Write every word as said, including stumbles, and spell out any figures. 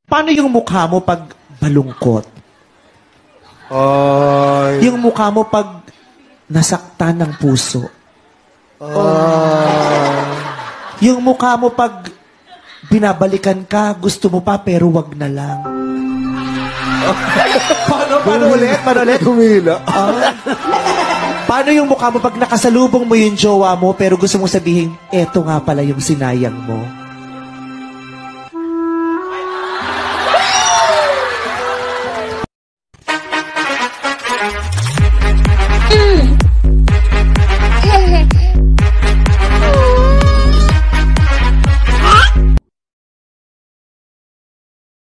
Paano yung mukha mo pag malungkot? Ay. Yung mukha mo pag nasaktan ng puso? Ay. Yung mukha mo pag binabalikan ka, gusto mo pa pero wag na lang. paano, paano ulit? Paano ulit? Humila. Ah. Paano yung mukha mo pag nakasalubong mo yung jowa mo pero gusto mong sabihin, eto nga pala yung sinayang mo?